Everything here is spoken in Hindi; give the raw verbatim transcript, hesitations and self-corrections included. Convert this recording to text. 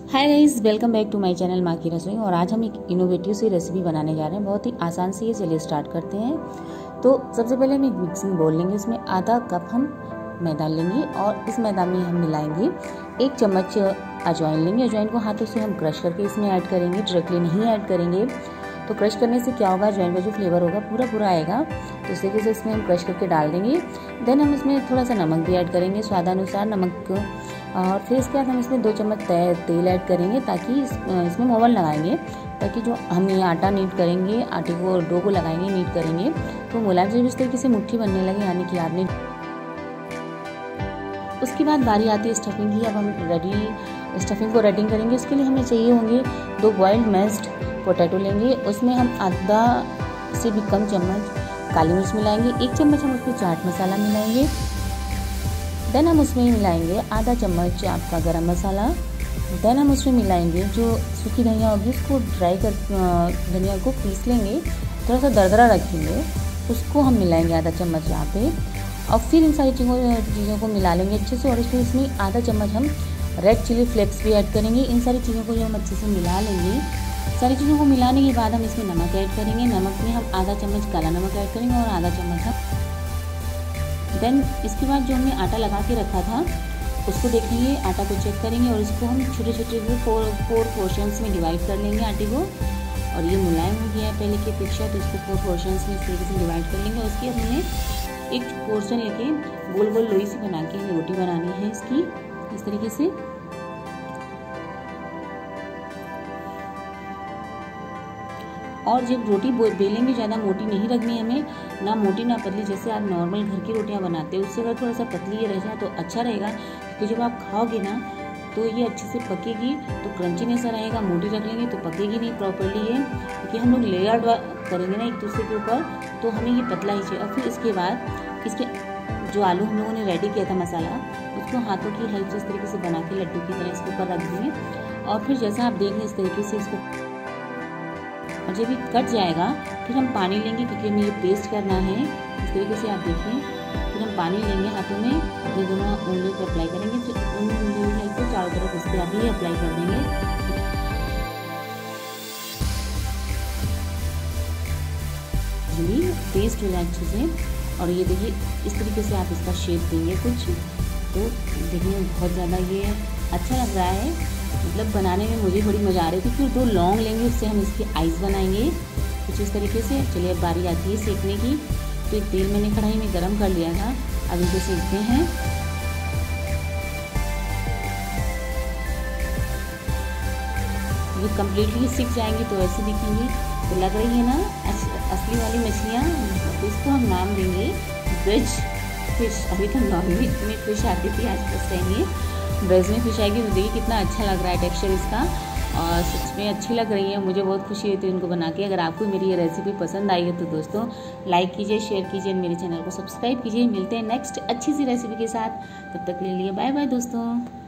Hi guys, welcome back to my channel माँ की रसोई। और आज हम एक इनोवेटिव सी रेसिपी बनाने जा रहे हैं। बहुत ही आसान सी है, चलिए स्टार्ट करते हैं। तो सबसे पहले हम एक मिक्सिंग बोल लेंगे, उसमें आधा कप हम मैदा लेंगे और इस मैदा में हम मिलाएंगे एक चम्मच अजवाइन लेंगे। अजवाइन को हाथों से हम क्रश करके इसमें ऐड करेंगे, डायरेक्टली नहीं ऐड करेंगे। तो क्रश करने से क्या होगा, अजवाइन का जो फ्लेवर होगा पूरा पूरा आएगा। तो इस तरीके से इसमें हम क्रश करके डाल देंगे। देन हम इसमें थोड़ा सा नमक भी ऐड करेंगे, स्वादानुसार नमक। और फिर इसके बाद हम इसमें दो चम्मच तेल ऐड करेंगे, ताकि इस, इसमें मोवन लगाएंगे, ताकि जो हम ये आटा नीट करेंगे, आटे को डो को लगाएंगे, नीट करेंगे तो मुलायम से इस तरीके से मुट्ठी बनने लगे, यानी कि आपने। उसके बाद बारी आती है स्टफिंग की। अब हम रेडी स्टफिंग को रेडी करेंगे। उसके लिए हमें चाहिए होंगे दो बॉइल्ड मैश्ड पोटैटो लेंगे। उसमें हम आधा से भी कम चम्मच काली मिर्च मिलाएंगे, एक चम्मच हम उसमें चाट मसाला मिलाएंगे। देन हम उसमें मिलाएंगे आधा चम्मच आपका गरम मसाला। देन हम उसमें मिलाएंगे जो सूखी धनिया होगी, उसको ड्राई कर धनिया को पीस लेंगे, थोड़ा सा दरदरा रखेंगे, उसको हम मिलाएंगे आधा चम्मच यहाँ पे। और फिर इन सारी चीज़ों चीज़ों को मिला लेंगे अच्छे से। और इसमें इसमें आधा चम्मच हम रेड चिली फ्लेक्स भी ऐड करेंगे। इन सारी चीज़ों को जो हम अच्छे से मिला लेंगे, सारी चीज़ों को मिलाने के बाद हम इसमें नमक ऐड करेंगे। नमक में हम आधा चम्मच काला नमक ऐड करेंगे और आधा चम्मच हम। देन इसके बाद जो हमने आटा लगा के रखा था उसको देखेंगे, आटा को चेक करेंगे और इसको हम छोटे छोटे फोर फोर पोर्शंस में डिवाइड कर लेंगे आटे को। और ये मुलायम हो गया है पहले की अपेक्षा, तो इसको फोर पोर्शंस में इस तरीके से डिवाइड कर लेंगे। उसके बाद हमें एक पोर्शन लेके गोल गोल लोई से बना के रोटी बनानी है इसकी, इस तरीके से। और जब रोटी बेलेंगे ज़्यादा मोटी नहीं रखनी है हमें, ना मोटी ना पतली, जैसे आप नॉर्मल घर की रोटियां बनाते हैं उससे अगर थोड़ा सा पतली रह जाए तो अच्छा रहेगा, क्योंकि जब आप खाओगे ना तो ये अच्छे से पकेगी, तो क्रंचीनेस रहेगा। मोटी रख लेंगे तो पकेगी नहीं प्रॉपर्ली है, क्योंकि हम लोग लेयर करेंगे ना एक दूसरे के ऊपर, तो हमें ये पतला ही चाहिए। और फिर इसके बाद इसके जो आलू हम लोगों ने रेडी किया था मसाला, उसको हाथों की हेल्प से इस तरीके से बना के लड्डू की तरह इसके ऊपर रख देंगे। और फिर जैसा आप देख लें इस तरीके से इसको, और जब ये कट जाएगा फिर हम पानी लेंगे, क्योंकि हमें ये पेस्ट करना है। इस तरीके से आप देखें, फिर हम पानी लेंगे हाथों में, अपने दोनों उंगलियों पर अप्लाई करेंगे। फिर उन उंगलियों को चारों तरफ इस पर अभी अप्लाई कर देंगे। पेस्ट हो जाए अच्छे से। और ये देखिए इस तरीके से आप इसका शेप देंगे कुछ, तो देखने में बहुत ज़्यादा ये अच्छा लग रहा है, मतलब बनाने में मुझे बड़ी मज़ा आ रही थी। फिर दो लौंग लेंगे, उससे हम इसके आइस बनाएंगे कुछ इस तरीके से। चलिए अब बारी आती है सेकने की। तो एक तेल मैंने कढ़ाई में गरम कर लिया था, अब इसे सेकते हैं। ये कम्प्लीटली सिक जाएंगे तो ऐसे दिखेंगे। तो लग रही है ना असली वाली मछलियाँ, तो इसको हम नाम देंगे वेज फिश। अभी तो नॉनवेज में फिश आती थी, आज फर्स्ट टाइम ये वेज में फिश आएगी। तो देखिए कितना अच्छा लग रहा है टेक्सचर इसका, और सच में अच्छी लग रही है। मुझे बहुत खुशी हुई थी इनको बना के। अगर आपको मेरी ये रेसिपी पसंद आई है तो दोस्तों लाइक कीजिए, शेयर कीजिए, मेरे चैनल को सब्सक्राइब कीजिए। मिलते हैं नेक्स्ट अच्छी सी रेसिपी के साथ, तब तक के लिए बाय बाय दोस्तों।